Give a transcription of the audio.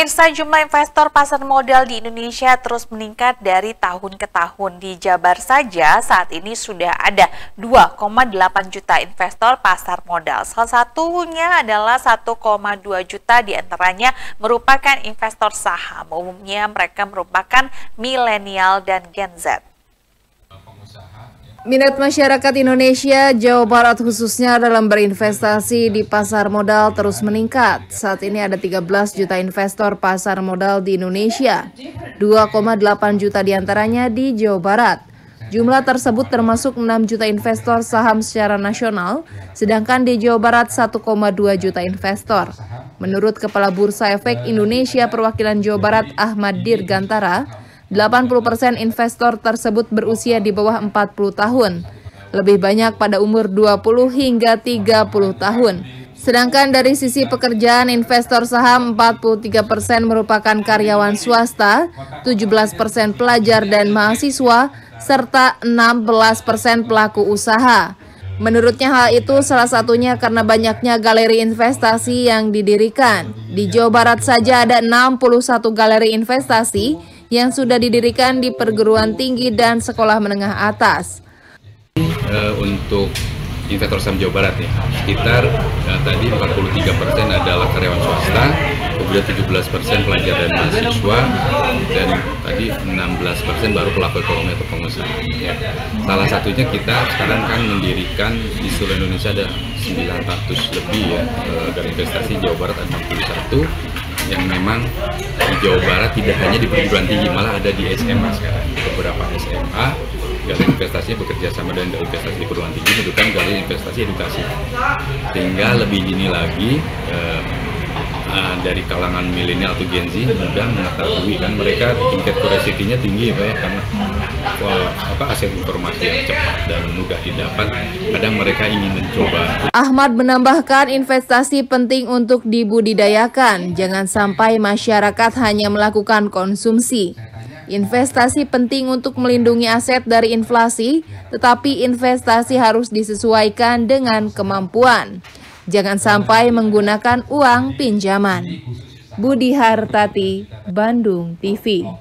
Pemirsa, jumlah investor pasar modal di Indonesia terus meningkat dari tahun ke tahun. Di Jabar saja saat ini sudah ada 2,8 juta investor pasar modal. Salah satunya adalah 1,2 juta diantaranya merupakan investor saham. Umumnya mereka merupakan milenial dan Gen Z. Minat masyarakat Indonesia, Jawa Barat khususnya dalam berinvestasi di pasar modal terus meningkat. Saat ini ada 13 juta investor pasar modal di Indonesia, 2,8 juta diantaranya di Jawa Barat. Jumlah tersebut termasuk 6 juta investor saham secara nasional, sedangkan di Jawa Barat 1,2 juta investor. Menurut Kepala Bursa Efek Indonesia Perwakilan Jawa Barat Ahmad Dirgantara, 80% investor tersebut berusia di bawah 40 tahun, lebih banyak pada umur 20 hingga 30 tahun. Sedangkan dari sisi pekerjaan, investor saham 43% merupakan karyawan swasta, 17% pelajar dan mahasiswa, serta 16% pelaku usaha. Menurutnya hal itu salah satunya karena banyaknya galeri investasi yang didirikan. Di Jawa Barat saja ada 61 galeri investasi yang sudah didirikan di perguruan tinggi dan sekolah menengah atas. Untuk investor saham Jawa Barat ya, sekitar tadi 43% adalah karyawan swasta, kemudian 17% pelajar dan mahasiswa, dan tadi 16% baru pelaku ekonomi atau pengusaha. Ya. Salah satunya kita sekarang kan mendirikan di seluruh Indonesia ada 900 lebih ya, dan investasi Jawa Barat ada 61, yang memang di Jawa Barat tidak hanya di perguruan tinggi, malah ada di SMA sekarang. Beberapa SMA galeri investasinya bekerja sama dengan galeri investasi di perguruan tinggi, bukan galeri investasi edukasi. Sehingga lebih dini lagi dari kalangan milenial atau Gen Z mudah mengetahui, kan mereka tingkat curiosity-nya tinggi ya, karena aset informasi yang cepat dan mudah didapat. Kadang mereka ingin mencoba. Ahmad menambahkan investasi penting untuk dibudidayakan, jangan sampai masyarakat hanya melakukan konsumsi. Investasi penting untuk melindungi aset dari inflasi, tetapi investasi harus disesuaikan dengan kemampuan. Jangan sampai menggunakan uang pinjaman. Budi Hartati, Bandung TV.